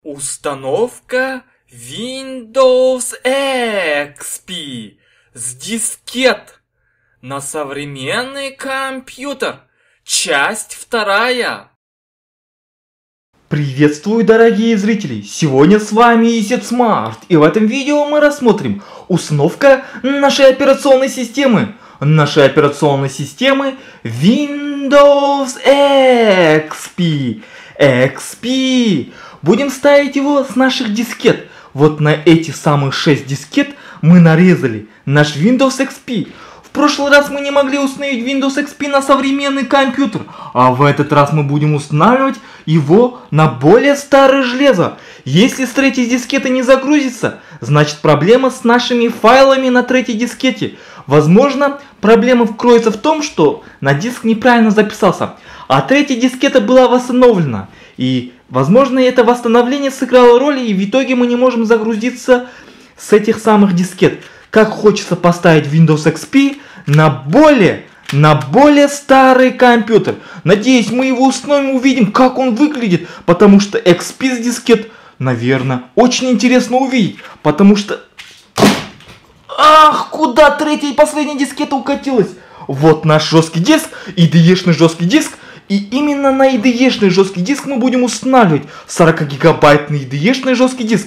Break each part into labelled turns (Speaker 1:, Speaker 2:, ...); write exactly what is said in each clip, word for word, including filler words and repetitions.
Speaker 1: Установка Windows икс пи с дискет на современный компьютер. Часть вторая.
Speaker 2: Приветствую, дорогие зрители! Сегодня с вами EasySmart, и в этом видео мы рассмотрим установка нашей операционной системы. Нашей операционной системы Windows икс пи. икс пи. Будем ставить его с наших дискет. Вот на эти самые шесть дискет мы нарезали наш Windows икс пи. В прошлый раз мы не могли установить Windows икс пи на современный компьютер, а в этот раз мы будем устанавливать его на более старое железо. Если с третьей дискеты не загрузится, значит проблема с нашими файлами на третьей дискете. Возможно, проблема кроется в том, что на диск неправильно записался, а третья дискета была восстановлена. И, возможно, это восстановление сыграло роль, и в итоге мы не можем загрузиться с этих самых дискет. Как хочется поставить Windows икс пи на более, на более старый компьютер. Надеюсь, мы его установим и увидим, как он выглядит, потому что икс пи с дискет, наверное, очень интересно увидеть, потому что... Ах, куда третья и последняя дискета укатилась? Вот наш жесткий диск, ай ди и-шный жесткий диск. И именно на ай ди и-шный жесткий диск мы будем устанавливать сорокагигабайтный ай ди и-шный жесткий диск.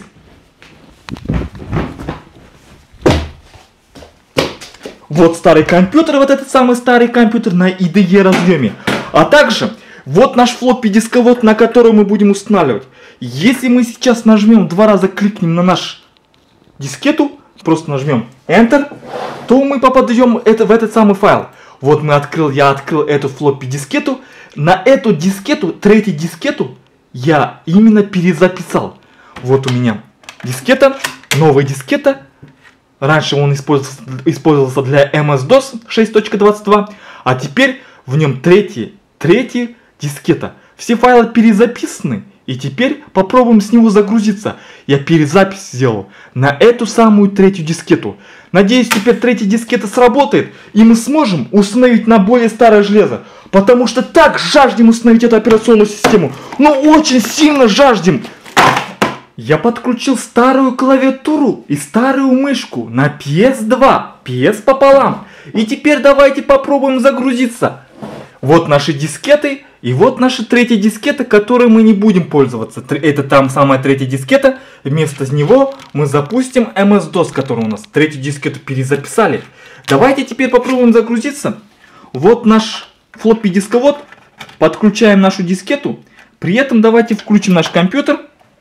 Speaker 2: Вот старый компьютер, вот этот самый старый компьютер на ай ди и разъеме. А также вот наш флоппи дисковод, на который мы будем устанавливать. Если мы сейчас нажмем, два раза кликнем на наш дискету, просто нажмем Enter, то мы попадем это, в этот самый файл. Вот мы открыл, я открыл эту флоппи дискету. На эту дискету, третью дискету, я именно перезаписал. Вот у меня дискета, новая дискета. Раньше он использовался, использовался для эм эс дос шесть точка двадцать два, а теперь в нем третья, третья дискета. Все файлы перезаписаны, и теперь попробуем с него загрузиться. Я перезапись сделал на эту самую третью дискету. Надеюсь, теперь третья дискета сработает, и мы сможем установить на более старое железо. Потому что так жаждем установить эту операционную систему. Ну, очень сильно жаждем. Я подключил старую клавиатуру и старую мышку на пи эс два. пи эс пополам. И теперь давайте попробуем загрузиться. Вот наши дискеты. И вот наша третья дискета, которой мы не будем пользоваться. Это там самая третья дискета. Вместо него мы запустим эм эс дос, который у нас. Третью дискету перезаписали. Давайте теперь попробуем загрузиться. Вот наш флоппи дисковод. Подключаем нашу дискету. При этом давайте включим наш компьютер.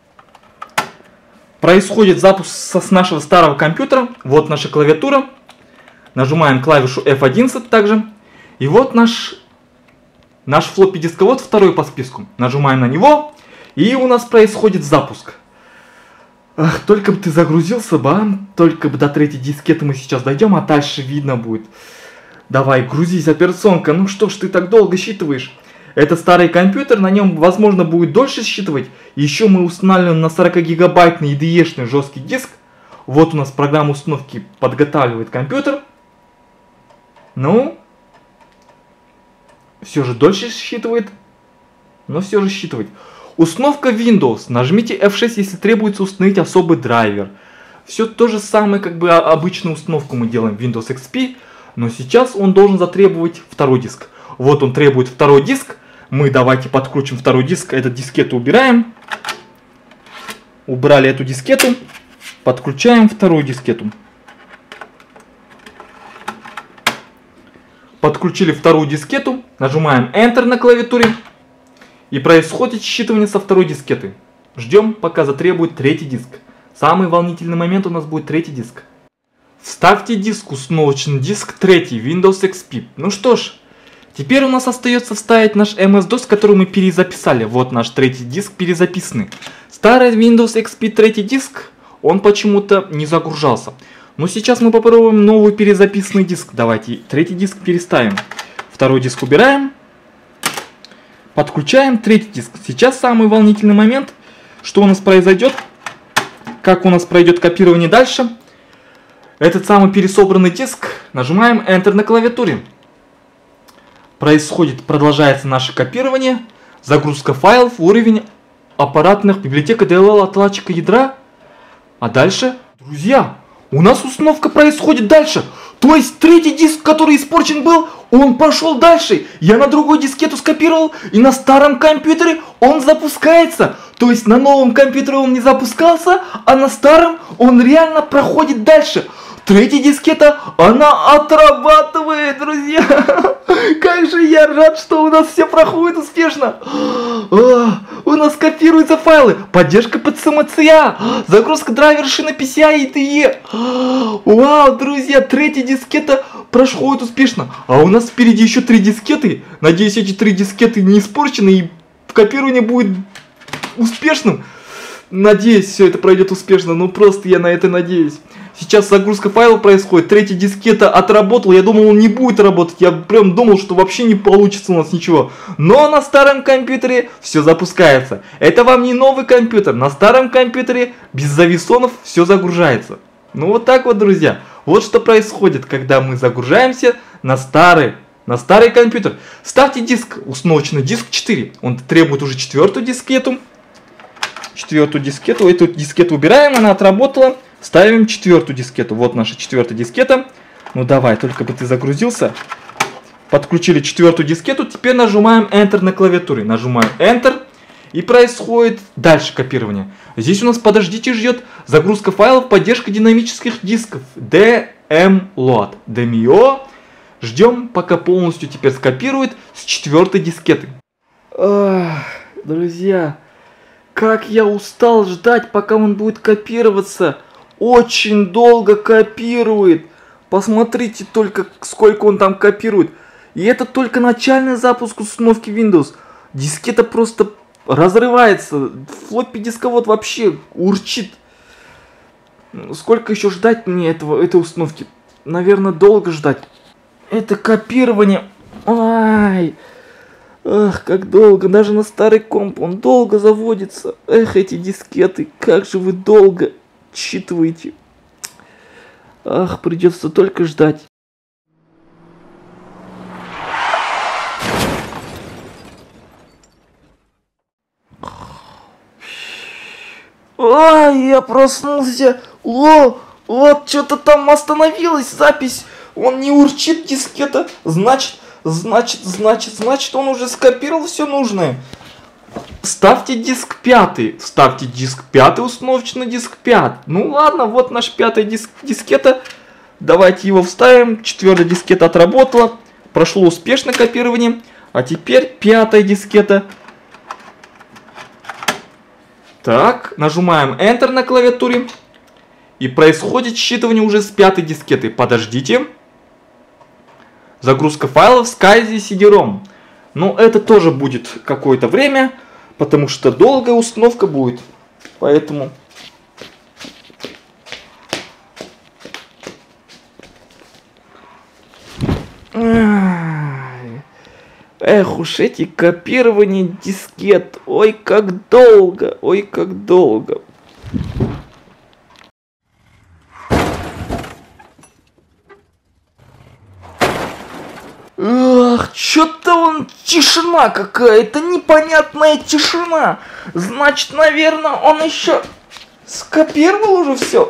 Speaker 2: Происходит запуск с нашего старого компьютера. Вот наша клавиатура. Нажимаем клавишу эф одиннадцать также. И вот наш... Наш флоппи дисковод второй по списку. Нажимаем на него, и у нас происходит запуск. Ах, только бы ты загрузился бы, а? Только бы до третьей дискеты мы сейчас дойдем, а дальше видно будет. Давай, грузись, операционка. Ну что ж ты так долго считываешь? Это старый компьютер, на нем, возможно, будет дольше считывать. Еще мы устанавливаем на сорокагигабайтный ай ди и-шный жесткий диск. Вот у нас программа установки подготавливает компьютер. Ну... Все же дольше считывает, но все же считывает. Установка Windows. Нажмите эф шесть, если требуется установить особый драйвер. Все то же самое, как бы обычную установку мы делаем в Windows икс пи, но сейчас он должен затребовать второй диск. Вот он требует второй диск. Мы давайте подключим второй диск. Эту дискету убираем. Убрали эту дискету. Подключаем вторую дискету. Подключили вторую дискету, нажимаем Enter на клавиатуре, и происходит считывание со второй дискеты. Ждем, пока затребует третий диск. Самый волнительный момент у нас будет третий диск. Вставьте диск, установочный диск третий, Windows икс пи. Ну что ж, теперь у нас остается вставить наш эм эс дос, который мы перезаписали. Вот наш третий диск перезаписанный. Старый Windows икс пи третий диск, он почему-то не загружался. Но сейчас мы попробуем новый перезаписанный диск. Давайте третий диск переставим. Второй диск убираем. Подключаем третий диск. Сейчас самый волнительный момент. Что у нас произойдет? Как у нас пройдет копирование дальше? Этот самый пересобранный диск. Нажимаем Enter на клавиатуре. Происходит, продолжается наше копирование. Загрузка файлов, уровень аппаратных, библиотека ди эл эл, отладчика ядра. А дальше, друзья, у нас установка происходит дальше. То есть третий диск, который испорчен был, он пошел дальше. Я на другой дискету скопировал, и на старом компьютере он запускается. То есть на новом компьютере он не запускался, а на старом он реально проходит дальше. Третья дискета, она отрабатывает, друзья. Как же я рад, что у нас все проходит успешно. У нас копируются файлы. Поддержка под эс эм си эй. Загрузка драйвера шины пи си ай и ти и. Вау, друзья, третья дискета проходит успешно. А у нас впереди еще три дискеты. Надеюсь, эти три дискеты не испорчены и копирование будет успешным. Надеюсь, все это пройдет успешно. Ну просто я на это надеюсь. Сейчас загрузка файлов происходит, третья дискета отработала, я думал, он не будет работать, я прям думал, что вообще не получится у нас ничего. Но на старом компьютере все запускается. Это вам не новый компьютер, на старом компьютере без зависонов все загружается. Ну вот так вот, друзья, вот что происходит, когда мы загружаемся на старый, на старый компьютер. Ставьте диск, установочный диск четыре, он требует уже четвертую дискету. Четвертую дискету, эту дискету убираем, она отработала. Ставим четвертую дискету. Вот наша четвертая дискета. Ну давай, только бы ты загрузился. Подключили четвертую дискету. Теперь нажимаем Enter на клавиатуре. Нажимаем Enter. И происходит дальше копирование. Здесь у нас, подождите, ждет загрузка файлов, поддержка динамических дисков. dmload. dmo. Ждем, пока полностью теперь скопирует с четвертой дискеты. Ах, друзья, как я устал ждать, пока он будет копироваться. Очень долго копирует. Посмотрите только, сколько он там копирует. И это только начальный запуск установки Windows. Дискета просто разрывается. Флоппи дисковод вообще урчит. Сколько еще ждать мне этого, этой установки? Наверное, долго ждать. Это копирование. Ай. Ах, как долго. Даже на старый комп он долго заводится. Эх, эти дискеты. Как же вы долго считываете. Ах, придется только ждать. Ай, я проснулся. О, вот что-то там остановилась запись. Он не урчит, дискета. Значит, значит, значит, значит, он уже скопировал все нужное. Ставьте диск пятый. Ставьте диск пятый, установочный диск пять. Ну ладно, вот наш пятый диск, дискета. Давайте его вставим. Четвертая дискета отработала. Прошло успешно копирование. А теперь пятая дискета. Так, нажимаем Enter на клавиатуре. И происходит считывание уже с пятой дискеты. Подождите. Загрузка файлов с Kaizi си ди ром. Но это тоже будет какое-то время. Потому что долгая установка будет. Поэтому... Эх уж эти копирования дискет. Ой, как долго. Ой, как долго. Ах, чё-то он тишина какая-то, непонятная тишина. Значит, наверное, он еще скопировал уже все.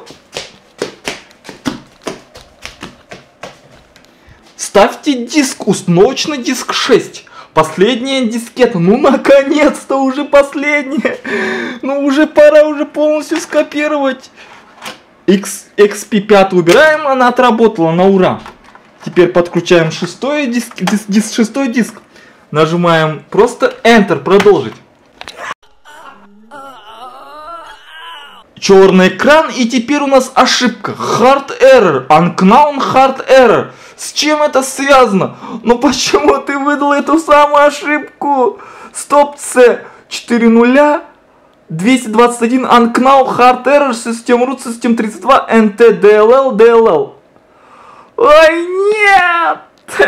Speaker 2: Ставьте диск, установочный диск шесть. Последняя дискета. Ну, наконец-то уже последняя. Ну, уже пора уже полностью скопировать. X, икс пи пять убираем, она отработала на ура. Теперь подключаем шестой диск, диск, диск, шестой диск. Нажимаем просто Enter, продолжить. Черный экран, и теперь у нас ошибка. Hard error, unknown hard error. С чем это связано? Ну почему ты выдал эту самую ошибку? Стоп C четыре нуля двести двадцать один unknown hard error system root system тридцать два nt dll dll. Ой, нет!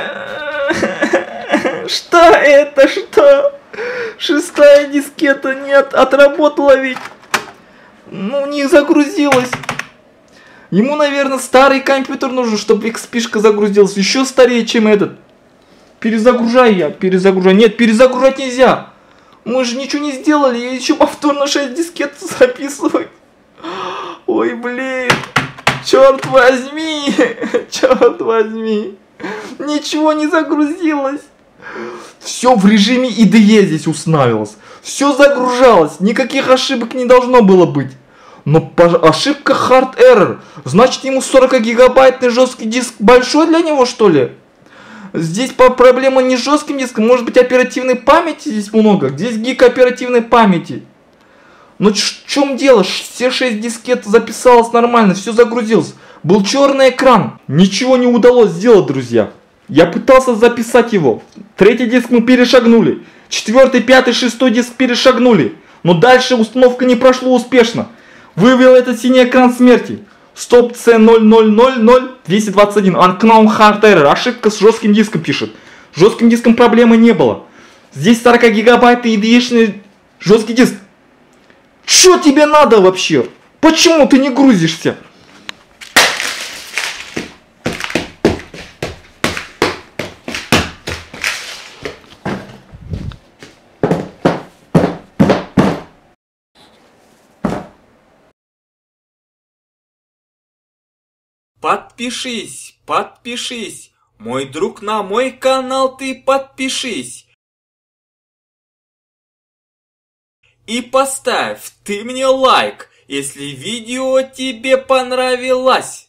Speaker 2: Что это? Что? Шестая дискета, нет, отработала ведь. Ну, не загрузилась. Ему, наверное, старый компьютер нужен, чтобы икс пи-шка загрузилась. Еще старее, чем этот. Перезагружай я, перезагружай. Нет, перезагружать нельзя. Мы же ничего не сделали, и еще повторно шесть дискет записывать. Ой, блин. Черт возьми. Черт возьми. Ничего не загрузилось. Все в режиме ай ди и здесь устанавливалось. Все загружалось. Никаких ошибок не должно было быть. Но ошибка hard error. Значит, ему сорок гигабайтный жесткий диск большой для него, что ли? Здесь проблема не с жестким диском. Может быть, оперативной памяти здесь много. Здесь гиг оперативной памяти. Но в чем дело? Все шесть дискет записалось нормально. Все загрузилось. Был черный экран. Ничего не удалось сделать, друзья. Я пытался записать его. Третий диск мы перешагнули. Четвертый, пятый, шестой диск перешагнули. Но дальше установка не прошла успешно. Вывел этот синий экран смерти. Стоп си ноль ноль ноль ноль двести двадцать один. Unknown hard error. Ошибка с жестким диском пишет. С жестким диском проблемы не было. Здесь сорок гигабайтный ай ди и-шный жесткий диск. Что тебе надо вообще? Почему ты не грузишься?
Speaker 1: Подпишись, подпишись, мой друг, на мой канал ты подпишись. И поставь ты мне лайк, если видео тебе понравилось.